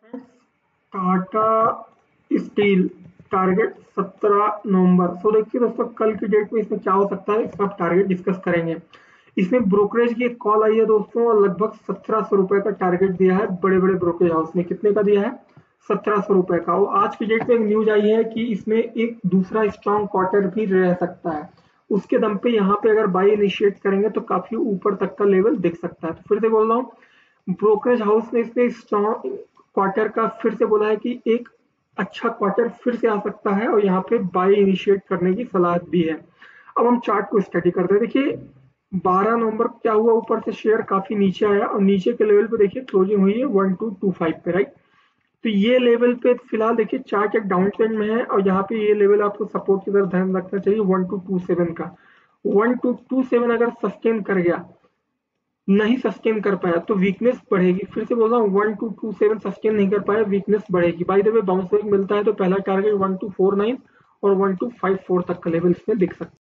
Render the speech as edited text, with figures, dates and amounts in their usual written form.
Tata steel target 17 नवंबर। So देखिए दोस्तों, कल की डेट में इसमें क्या हो सकता है इसका टारगेट डिस्कस करेंगे। इसमें ब्रोकरेज की एक कॉल आई है दोस्तों, और लगभग 1700 रुपए का टारगेट दिया है बड़े बड़े ब्रोकरेज हाउस ने। कितने का दिया है? 1700 रुपए का। और आज की डेट में एक न्यूज आई है कि इसमें एक दूसरा स्ट्रॉन्ग क्वार्टर भी रह सकता है। उसके दम पे यहाँ पे अगर बाई इनिशिएट करेंगे तो काफी ऊपर तक का लेवल दिख सकता है। तो फिर से बोल रहा हूँ, ब्रोकरेज हाउस ने इसमें स्ट्रॉन्ग क्वार्टर का फिर से बोला है कि एक अच्छा क्वार्टर फिर से आ सकता है, और यहाँ पे बाई इनिशिएट करने की सलाह भी है। अब हम चार्ट को स्टडी करते हैं। देखिए 12 नवंबर को क्या हुआ, ऊपर से शेयर काफी नीचे आया और नीचे के लेवल पे देखिए क्लोजिंग हुई है 1225 पे, राइट। तो ये लेवल पे फिलहाल देखिए चार्ट एक डाउन ट्रेंड में है, और यहाँ पे ये लेवल आपको सपोर्ट की तरफ ध्यान रखना चाहिए 1227 का। 1227 अगर सस्टेन कर गया, नहीं सस्टेन कर पाया तो वीकनेस बढ़ेगी। फिर से बोल रहा हूँ, 1227 सस्टेन नहीं कर पाया, वीकनेस बढ़ेगी। By the way bounce back मिलता है तो पहला टारगेट 1249 और 1254 तक का लेवल इसमें दिख सकता है।